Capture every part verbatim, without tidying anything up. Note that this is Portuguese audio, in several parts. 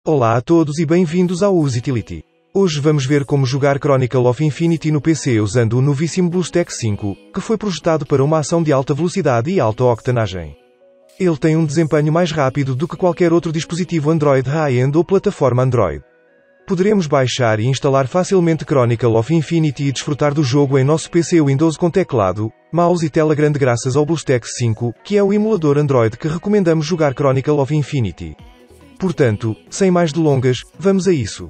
Olá a todos e bem-vindos ao Usitility. Hoje vamos ver como jogar Chronicle of Infinity no P C usando o novíssimo BlueStacks cinco, que foi projetado para uma ação de alta velocidade e alta octanagem. Ele tem um desempenho mais rápido do que qualquer outro dispositivo Android high-end ou plataforma Android. Poderemos baixar e instalar facilmente Chronicle of Infinity e desfrutar do jogo em nosso P C Windows com teclado, mouse e tela grande graças ao BlueStacks cinco, que é o emulador Android que recomendamos jogar Chronicle of Infinity. Portanto, sem mais delongas, vamos a isso.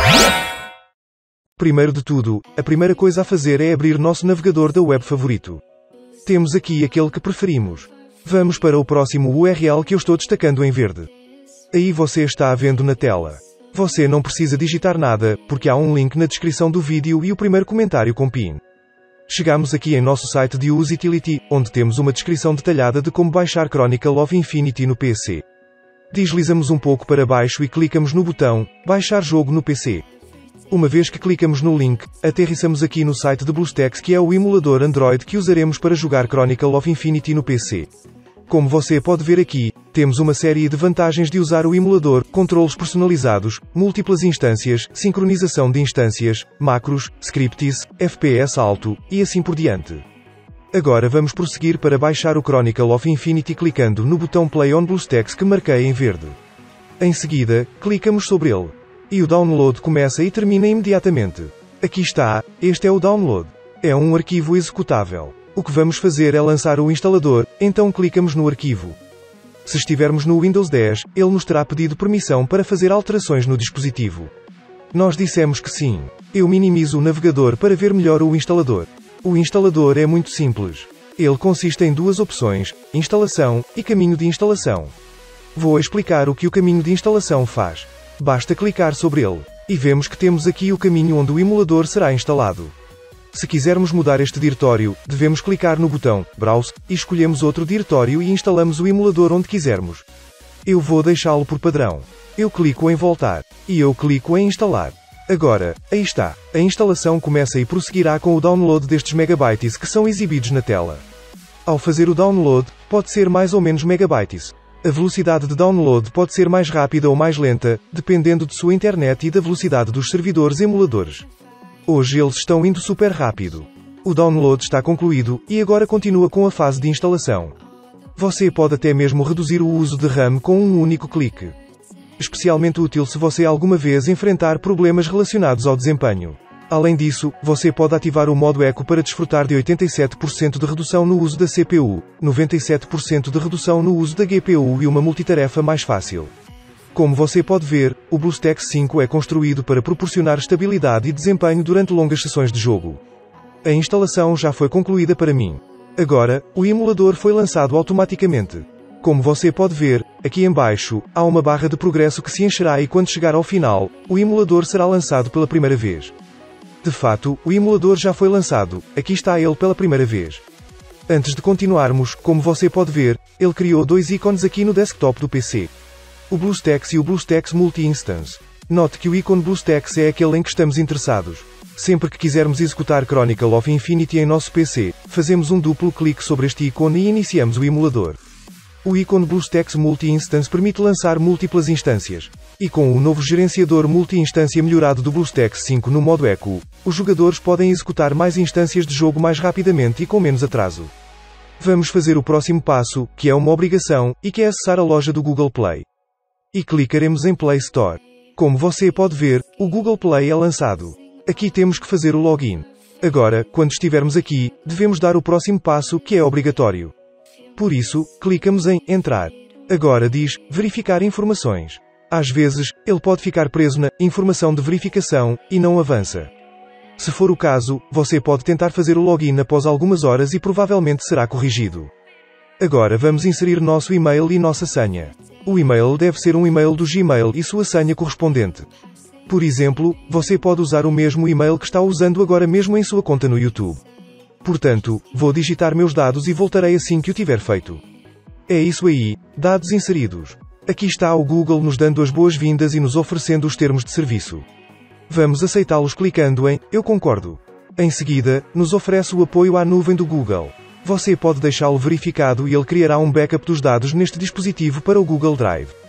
Primeiro de tudo, a primeira coisa a fazer é abrir nosso navegador da web favorito. Temos aqui aquele que preferimos. Vamos para o próximo U R L que eu estou destacando em verde. Aí você está vendo na tela. Você não precisa digitar nada, porque há um link na descrição do vídeo e o primeiro comentário com pin. Chegamos aqui em nosso site de Usitility, onde temos uma descrição detalhada de como baixar Chronicle of Infinity no P C. Deslizamos um pouco para baixo e clicamos no botão Baixar jogo no P C. Uma vez que clicamos no link, aterrissamos aqui no site de BlueStacks, que é o emulador Android que usaremos para jogar Chronicle of Infinity no P C. Como você pode ver aqui, temos uma série de vantagens de usar o emulador: controles personalizados, múltiplas instâncias, sincronização de instâncias, macros, scripts, F P S alto, e assim por diante. Agora vamos prosseguir para baixar o Chronicle of Infinity clicando no botão Play on BlueStacks que marquei em verde. Em seguida, clicamos sobre ele. E o download começa e termina imediatamente. Aqui está, este é o download. É um arquivo executável. O que vamos fazer é lançar o instalador, então clicamos no arquivo. Se estivermos no Windows dez, ele nos terá pedido permissão para fazer alterações no dispositivo. Nós dissemos que sim. Eu minimizo o navegador para ver melhor o instalador. O instalador é muito simples. Ele consiste em duas opções: instalação e caminho de instalação. Vou explicar o que o caminho de instalação faz. Basta clicar sobre ele. E vemos que temos aqui o caminho onde o emulador será instalado. Se quisermos mudar este diretório, devemos clicar no botão Browse, e escolhemos outro diretório e instalamos o emulador onde quisermos. Eu vou deixá-lo por padrão. Eu clico em Voltar. E eu clico em Instalar. Agora, aí está. A instalação começa e prosseguirá com o download destes megabytes que são exibidos na tela. Ao fazer o download, pode ser mais ou menos megabytes. A velocidade de download pode ser mais rápida ou mais lenta, dependendo de sua internet e da velocidade dos servidores emuladores. Hoje eles estão indo super rápido. O download está concluído, e agora continua com a fase de instalação. Você pode até mesmo reduzir o uso de RAM com um único clique. Especialmente útil se você alguma vez enfrentar problemas relacionados ao desempenho. Além disso, você pode ativar o modo Eco para desfrutar de oitenta e sete por cento de redução no uso da C P U, noventa e sete por cento de redução no uso da G P U e uma multitarefa mais fácil. Como você pode ver, o BlueStacks cinco é construído para proporcionar estabilidade e desempenho durante longas sessões de jogo. A instalação já foi concluída para mim. Agora, o emulador foi lançado automaticamente. Como você pode ver, aqui embaixo, há uma barra de progresso que se encherá e quando chegar ao final, o emulador será lançado pela primeira vez. De fato, o emulador já foi lançado, aqui está ele pela primeira vez. Antes de continuarmos, como você pode ver, ele criou dois ícones aqui no desktop do P C. O BlueStacks e o BlueStacks Multi-Instance. Note que o ícone BlueStacks é aquele em que estamos interessados. Sempre que quisermos executar Chronicle of Infinity em nosso P C, fazemos um duplo clique sobre este ícone e iniciamos o emulador. O ícone BlueStacks Multi-Instance permite lançar múltiplas instâncias. E com o novo gerenciador multi-instância melhorado do BlueStacks cinco no modo Eco, os jogadores podem executar mais instâncias de jogo mais rapidamente e com menos atraso. Vamos fazer o próximo passo, que é uma obrigação, e que é acessar a loja do Google Play. E clicaremos em Play Store. Como você pode ver, o Google Play é lançado. Aqui temos que fazer o login. Agora, quando estivermos aqui, devemos dar o próximo passo, que é obrigatório. Por isso, clicamos em Entrar. Agora diz Verificar informações. Às vezes, ele pode ficar preso na Informação de verificação e não avança. Se for o caso, você pode tentar fazer o login após algumas horas e provavelmente será corrigido. Agora vamos inserir nosso e-mail e nossa senha. O e-mail deve ser um e-mail do Gmail e sua senha correspondente. Por exemplo, você pode usar o mesmo e-mail que está usando agora mesmo em sua conta no YouTube. Portanto, vou digitar meus dados e voltarei assim que o tiver feito. É isso aí, dados inseridos. Aqui está o Google nos dando as boas-vindas e nos oferecendo os termos de serviço. Vamos aceitá-los clicando em Eu concordo. Em seguida, nos oferece o apoio à nuvem do Google. Você pode deixá-lo verificado e ele criará um backup dos dados neste dispositivo para o Google Drive.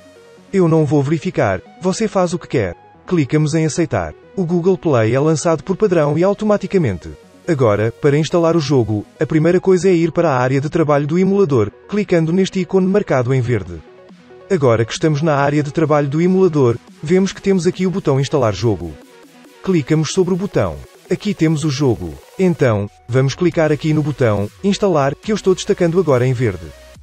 Eu não vou verificar, você faz o que quer. Clicamos em aceitar. O Google Play é lançado por padrão e automaticamente. Agora, para instalar o jogo, a primeira coisa é ir para a área de trabalho do emulador, clicando neste ícone marcado em verde. Agora que estamos na área de trabalho do emulador, vemos que temos aqui o botão instalar jogo. Clicamos sobre o botão. Aqui temos o jogo. Então, vamos clicar aqui no botão instalar, que eu estou destacando agora em verde.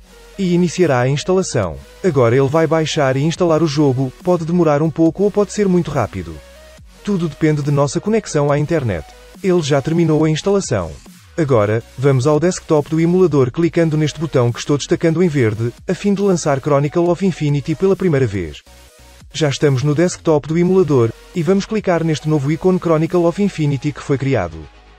E iniciará a instalação. Agora ele vai baixar e instalar o jogo, pode demorar um pouco ou pode ser muito rápido. Tudo depende de nossa conexão à internet. Ele já terminou a instalação. Agora, vamos ao desktop do emulador clicando neste botão que estou destacando em verde, a fim de lançar Chronicle of Infinity pela primeira vez. Já estamos no desktop do emulador, e vamos clicar neste novo ícone Chronicle of Infinity que foi criado.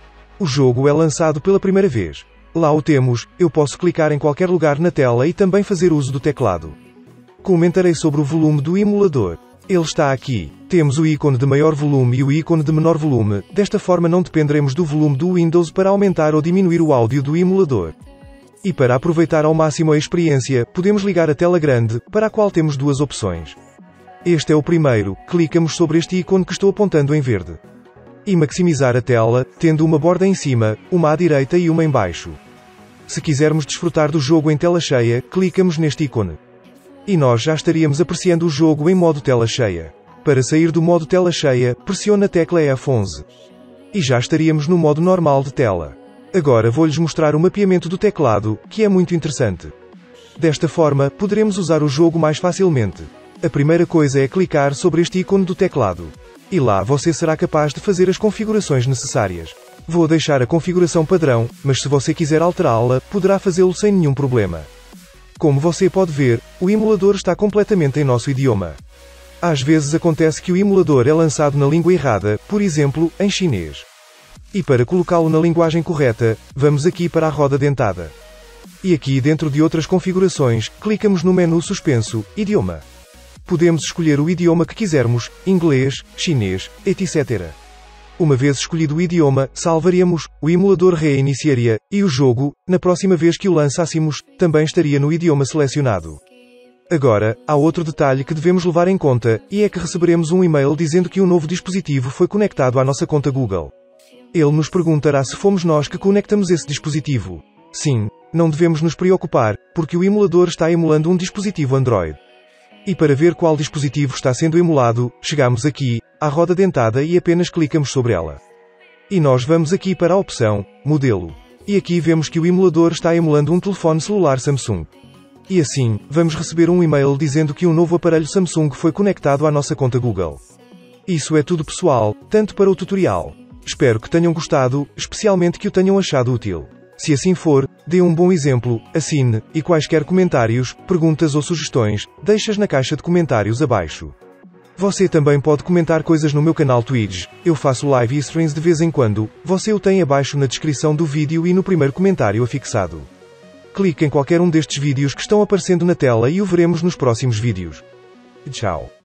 O jogo é lançado pela primeira vez. Lá o temos, eu posso clicar em qualquer lugar na tela e também fazer uso do teclado. Comentarei sobre o volume do emulador. Ele está aqui. Temos o ícone de maior volume e o ícone de menor volume, desta forma não dependeremos do volume do Windows para aumentar ou diminuir o áudio do emulador. E para aproveitar ao máximo a experiência, podemos ligar a tela grande, para a qual temos duas opções. Este é o primeiro, clicamos sobre este ícone que estou apontando em verde. E maximizar a tela, tendo uma borda em cima, uma à direita e uma em baixo. Se quisermos desfrutar do jogo em tela cheia, clicamos neste ícone. E nós já estaríamos apreciando o jogo em modo tela cheia. Para sair do modo tela cheia, pressione a tecla F onze. E já estaríamos no modo normal de tela. Agora vou-lhes mostrar o mapeamento do teclado, que é muito interessante. Desta forma, poderemos usar o jogo mais facilmente. A primeira coisa é clicar sobre este ícone do teclado. E lá você será capaz de fazer as configurações necessárias. Vou deixar a configuração padrão, mas se você quiser alterá-la, poderá fazê-lo sem nenhum problema. Como você pode ver, o emulador está completamente em nosso idioma. Às vezes acontece que o emulador é lançado na língua errada, por exemplo, em chinês. E para colocá-lo na linguagem correta, vamos aqui para a roda dentada. E aqui dentro de outras configurações, clicamos no menu suspenso, idioma. Podemos escolher o idioma que quisermos, inglês, chinês, etcétera. Uma vez escolhido o idioma, salvaríamos, o emulador reiniciaria, e o jogo, na próxima vez que o lançássemos, também estaria no idioma selecionado. Agora, há outro detalhe que devemos levar em conta, e é que receberemos um e-mail dizendo que um novo dispositivo foi conectado à nossa conta Google. Ele nos perguntará se fomos nós que conectamos esse dispositivo. Sim, não devemos nos preocupar, porque o emulador está emulando um dispositivo Android. E para ver qual dispositivo está sendo emulado, chegamos aqui, à roda dentada e apenas clicamos sobre ela. E nós vamos aqui para a opção, modelo. E aqui vemos que o emulador está emulando um telefone celular Samsung. E assim, vamos receber um e-mail dizendo que um novo aparelho Samsung foi conectado à nossa conta Google. Isso é tudo pessoal, tanto para o tutorial. Espero que tenham gostado, especialmente que o tenham achado útil. Se assim for, dê um bom exemplo, assine, e quaisquer comentários, perguntas ou sugestões, deixe-as na caixa de comentários abaixo. Você também pode comentar coisas no meu canal Twitch, eu faço live streams de vez em quando, você o tem abaixo na descrição do vídeo e no primeiro comentário afixado. Clique em qualquer um destes vídeos que estão aparecendo na tela e o veremos nos próximos vídeos. Tchau.